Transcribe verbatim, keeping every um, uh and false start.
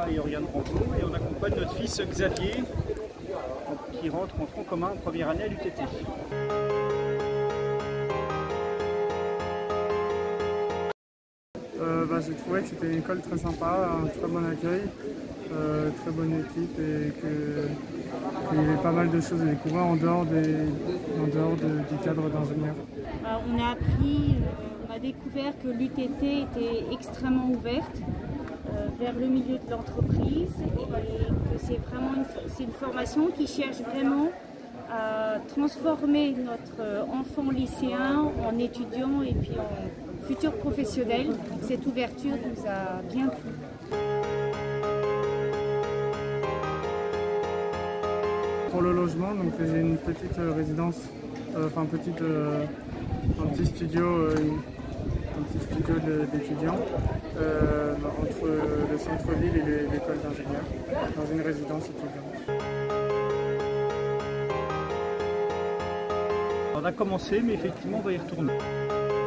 et Oriane Branco, et on accompagne notre fils Xavier qui rentre en tronc commun en première année à l'U T T. Euh, bah, j'ai trouvé que c'était une école très sympa, un très bon accueil, euh, très bonne équipe et qu'il y avait pas mal de choses à découvrir en dehors, des, en dehors de, du cadre d'ingénieur. On a appris, on a découvert que l'U T T était extrêmement ouverte euh, vers le milieu de l'entreprise et que c'est vraiment une, c'est une formation qui cherche vraiment à transformer notre enfant lycéen en étudiant et puis en futur professionnel. Cette ouverture nous a bien plu. Pour le logement, donc j'ai une petite résidence, euh, enfin petite, euh, un petit studio, euh, un petit studio d'étudiants euh, entre le centre-ville et l'école d'ingénieurs, dans une résidence étudiante. On a commencé, mais effectivement on va y retourner.